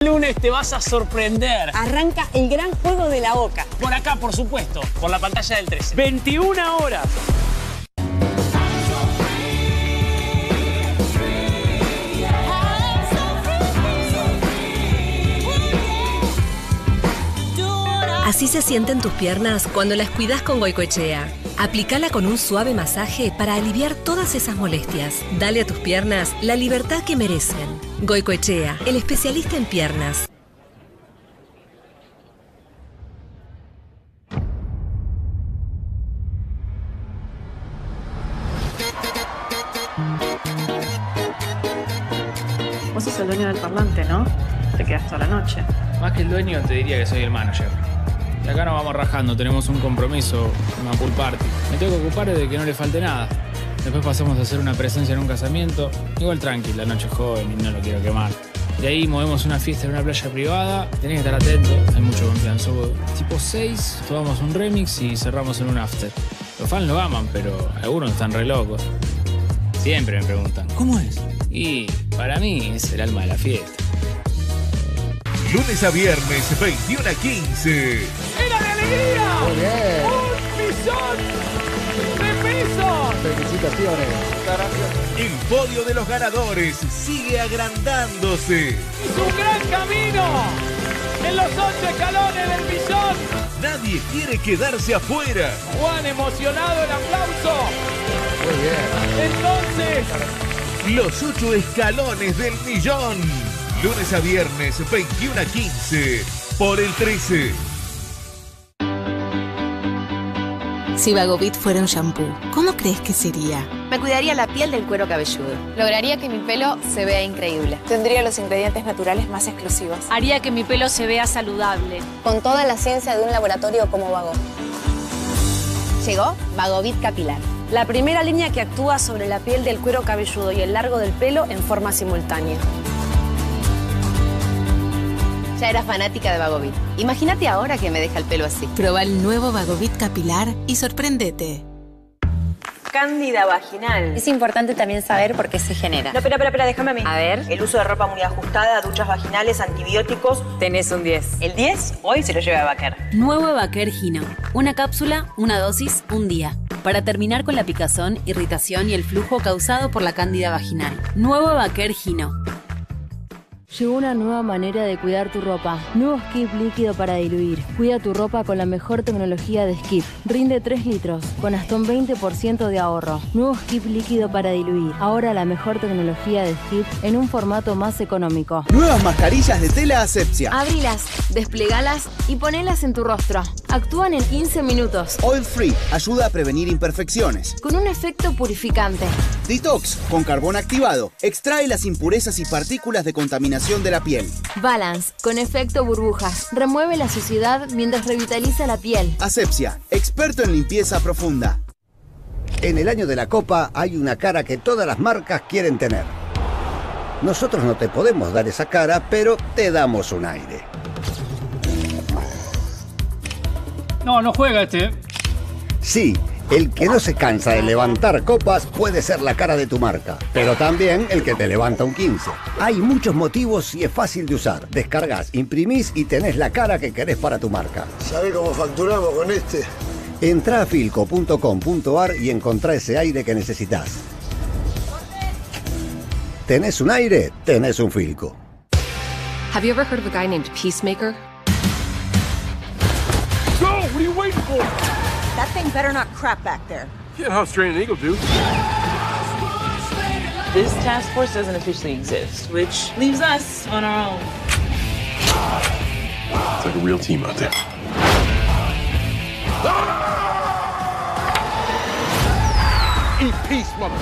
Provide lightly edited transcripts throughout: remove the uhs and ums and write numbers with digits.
Lunes te vas a sorprender. Arranca el gran juego de la Boca. Por acá, por supuesto, por la pantalla del 13. 21 horas. Así se sienten tus piernas cuando las cuidas con Goicoechea. Aplicala con un suave masaje para aliviar todas esas molestias. Dale a tus piernas la libertad que merecen. Goicoechea, el especialista en piernas. Vos sos el dueño del parlante, ¿no? Te quedas toda la noche. Más que el dueño, te diría que soy el manager. Y acá nos vamos rajando, tenemos un compromiso, una pool party. Me tengo que ocupar de que no le falte nada. Después pasamos a hacer una presencia en un casamiento. Igual tranqui, la noche es joven y no lo quiero quemar. De ahí movemos una fiesta en una playa privada. Tenés que estar atento, hay mucho confianza. Tipo 6, tomamos un remix y cerramos en un after. Los fans lo aman, pero algunos están re locos. Siempre me preguntan, ¿cómo es? Y para mí es el alma de la fiesta. Lunes a viernes, 21 a 15. ¡Era de alegría! Muy bien. ¡Un millón de pesos! Felicitaciones. El podio de los ganadores sigue agrandándose. ¡Es un gran camino! ¡En los 8 escalones del millón! Nadie quiere quedarse afuera. Juan, emocionado, el aplauso. Muy bien. Entonces, Los 8 escalones del millón. Lunes a viernes, 21 a 15. Por el 13. Si Vagovit fuera un shampoo, ¿cómo crees que sería? Me cuidaría la piel del cuero cabelludo. Lograría que mi pelo se vea increíble. Tendría los ingredientes naturales más exclusivos. Haría que mi pelo se vea saludable. Con toda la ciencia de un laboratorio como Vago. Llegó Vagovit Capilar. La primera línea que actúa sobre la piel del cuero cabelludo y el largo del pelo en forma simultánea. Ya era fanática de Vagovit. Imagínate ahora que me deja el pelo así. Proba el nuevo Vagovit Capilar y sorpréndete. Cándida vaginal. Es importante también saber por qué se genera. No, espera, déjame a mí. A ver. El uso de ropa muy ajustada, duchas vaginales, antibióticos. Tenés un 10. El 10 hoy se lo lleva a Baker. Nuevo Baker Gino. Una cápsula, una dosis, un día. Para terminar con la picazón, irritación y el flujo causado por la cándida vaginal. Nuevo Baker Gino. Llegó una nueva manera de cuidar tu ropa. Nuevo Skip líquido para diluir. Cuida tu ropa con la mejor tecnología de Skip. Rinde 3 litros, con hasta un 20% de ahorro. Nuevo Skip líquido para diluir. Ahora la mejor tecnología de Skip en un formato más económico. Nuevas mascarillas de tela asepsia. Abrilas, desplegalas y ponelas en tu rostro. Actúan en 15 minutos. Oil Free ayuda a prevenir imperfecciones. Con un efecto purificante. Detox con carbón activado. Extrae las impurezas y partículas de contaminación de la piel. Balance, con efecto burbujas. Remueve la suciedad mientras revitaliza la piel. Asepsia, experto en limpieza profunda. En el año de la Copa hay una cara que todas las marcas quieren tener. Nosotros no te podemos dar esa cara, pero te damos un aire. No juega este. Sí. El que no se cansa de levantar copas puede ser la cara de tu marca, pero también el que te levanta un 15. Hay muchos motivos y es fácil de usar. Descargas, imprimís y tenés la cara que querés para tu marca. ¿Sabés cómo facturamos con este? Entrá a filco.com.ar y encontrá ese aire que necesitas. ¿Tenés un aire? Tenés un Filco. Have you ever heard of a guy named Peacemaker? Go! What are you waiting for? That thing better not crap back there. Yeah, how straight an eagle do. This task force doesn't officially exist, which leaves us on our own. It's like a real team out there. Eat peace, mother.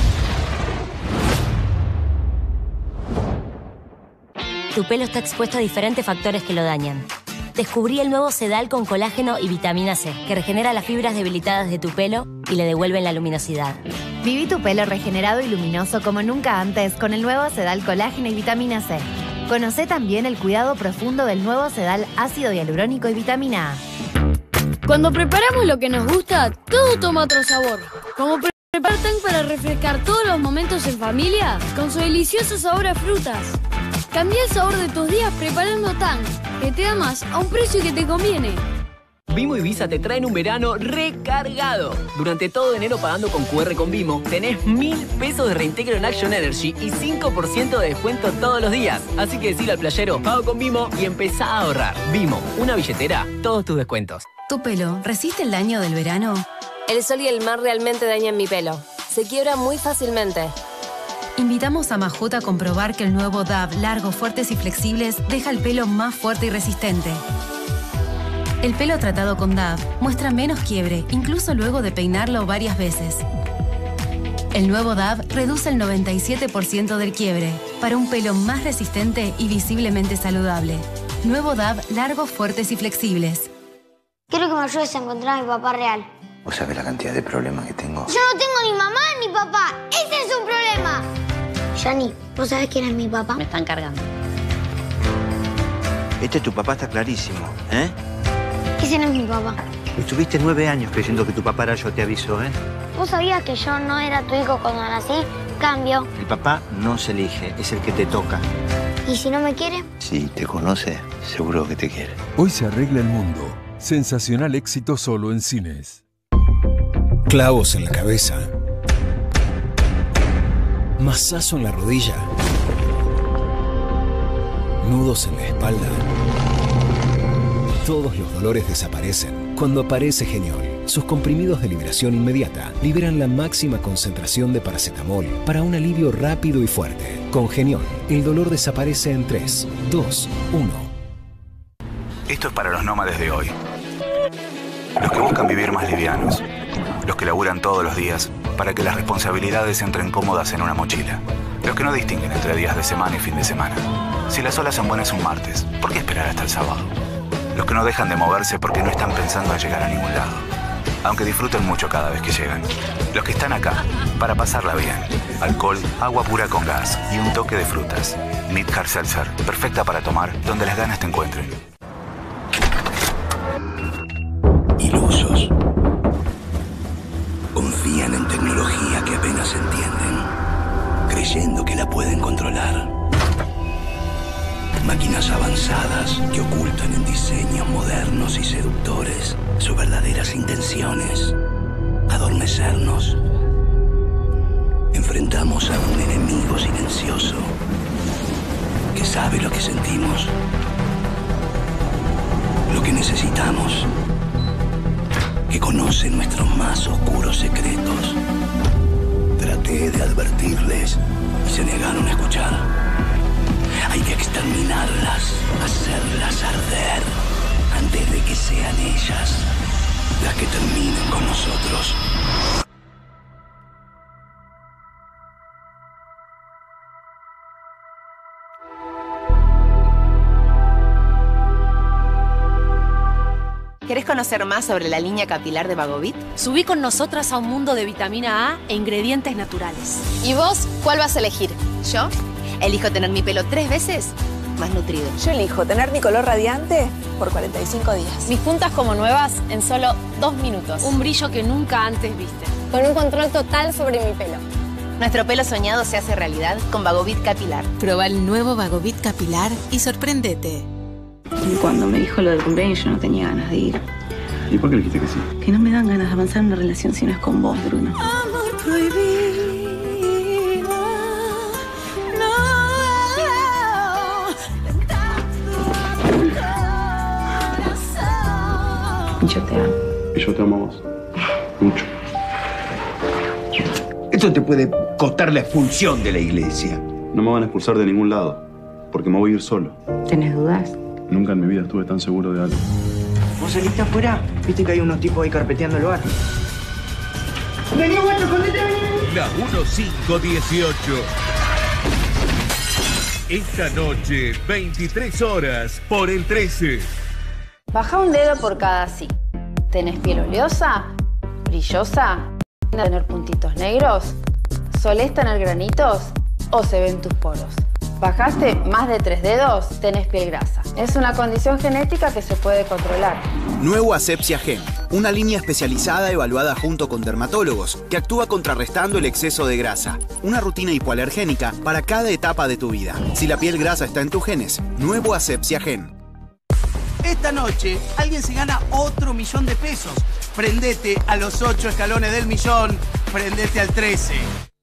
Tu pelo está expuesto a diferentes factores que lo dañan. Descubrí el nuevo Sedal con colágeno y vitamina C, que regenera las fibras debilitadas de tu pelo y le devuelven la luminosidad. Viví tu pelo regenerado y luminoso como nunca antes con el nuevo Sedal colágeno y vitamina C. Conocé también el cuidado profundo del nuevo Sedal ácido hialurónico y vitamina A. Cuando preparamos lo que nos gusta, todo toma otro sabor. Como preparar tan para refrescar todos los momentos en familia con su delicioso sabor a frutas. Cambia el sabor de tus días preparando Tang, que te da más a un precio que te conviene. Bimbo y Visa te traen un verano recargado. Durante todo enero pagando con QR con Bimbo, tenés 1.000 pesos de reintegro en Action Energy y 5% de descuento todos los días. Así que decile al playero, pago con Bimbo y empezá a ahorrar. Bimbo, una billetera, todos tus descuentos. ¿Tu pelo resiste el daño del verano? El sol y el mar realmente dañan mi pelo. Se quiebra muy fácilmente. Invitamos a Majota a comprobar que el nuevo DAV largos, fuertes y flexibles deja el pelo más fuerte y resistente. El pelo tratado con DAV muestra menos quiebre, incluso luego de peinarlo varias veces. El nuevo DAV reduce el 97% del quiebre para un pelo más resistente y visiblemente saludable. Nuevo DAV largos, fuertes y flexibles. Quiero que me ayudes a encontrar a mi papá real. ¿Vos sabés la cantidad de problemas que tengo? Yo no tengo ni mamá ni papá. ¡Ese es un problema! Yani, ¿vos sabés quién es mi papá? Me están cargando. Este tu papá está clarísimo, ¿eh? Ese no es mi papá. Estuviste 9 años creyendo que tu papá era yo, te aviso, ¿eh? ¿Vos sabías que yo no era tu hijo cuando nací? Cambio. El papá no se elige, es el que te toca. ¿Y si no me quiere? Si te conoce, seguro que te quiere. Hoy se arregla el mundo. Sensacional éxito solo en cines. Clavos en la cabeza. Mazazo en la rodilla. Nudos en la espalda. Todos los dolores desaparecen cuando aparece Geniol. Sus comprimidos de liberación inmediata liberan la máxima concentración de paracetamol para un alivio rápido y fuerte. Con Geniol, el dolor desaparece en 3, 2, 1. Esto es para los nómades de hoy. Los que buscan vivir más livianos. Los que laburan todos los días para que las responsabilidades entren cómodas en una mochila. Los que no distinguen entre días de semana y fin de semana. Si las olas son buenas un martes, ¿por qué esperar hasta el sábado? Los que no dejan de moverse porque no están pensando en llegar a ningún lado, aunque disfruten mucho cada vez que llegan. Los que están acá para pasarla bien. Alcohol, agua pura con gas y un toque de frutas. Mead Hard Seltzer, perfecta para tomar donde las ganas te encuentren. Ilusos. Confían en tecnología que apenas entienden, creyendo que la pueden controlar. Máquinas avanzadas que ocultan en diseños modernos y seductores sus verdaderas intenciones: adormecernos. Enfrentamos a un enemigo silencioso que sabe lo que sentimos, lo que necesitamos, que conoce nuestros más oscuros secretos. Traté de advertirles y se negaron a escuchar. Hay que exterminarlas, hacerlas arder, antes de que sean ellas las que terminen con nosotros. ¿Querés conocer más sobre la línea capilar de Vagovit? Subí con nosotras a un mundo de vitamina A e ingredientes naturales. ¿Y vos cuál vas a elegir? ¿Yo? Elijo tener mi pelo 3 veces más nutrido. Yo elijo tener mi color radiante por 45 días. Mis puntas como nuevas en solo 2 minutos. Un brillo que nunca antes viste. Con un control total sobre mi pelo. Nuestro pelo soñado se hace realidad con Vagovit Capilar. Proba el nuevo Vagovit Capilar y sorpréndete. Y cuando me dijo lo del cumpleaños yo no tenía ganas de ir. ¿Y por qué le dijiste que sí? Que no me dan ganas de avanzar en una relación si no es con vos, Bruno. Amor prohibido. Yo te amo. Y yo te amo a vos. Mucho. Esto te puede costar la expulsión de la iglesia. No me van a expulsar de ningún lado, porque me voy a ir solo. ¿Tenés dudas? Nunca en mi vida estuve tan seguro de algo. ¿Vos saliste afuera? ¿Viste que hay unos tipos ahí carpeteando el bar? ¡Vení, bueno, escondete, vení! La 1518. Esta noche, 23 horas por el 13. Baja un dedo por cada sí. ¿Tenés piel oleosa? ¿Brillosa? ¿Tener puntitos negros? ¿Solés tener granitos? ¿O se ven tus poros? bajaste más de 3 dedos, tenés piel grasa. Es una condición genética que se puede controlar. Nuevo Asepsia Gen, una línea especializada evaluada junto con dermatólogos que actúa contrarrestando el exceso de grasa. Una rutina hipoalergénica para cada etapa de tu vida. Si la piel grasa está en tus genes, nuevo Asepsia Gen. Esta noche alguien se gana otro $1.000.000. Prendete a los 8 escalones del millón. Prendete al 13.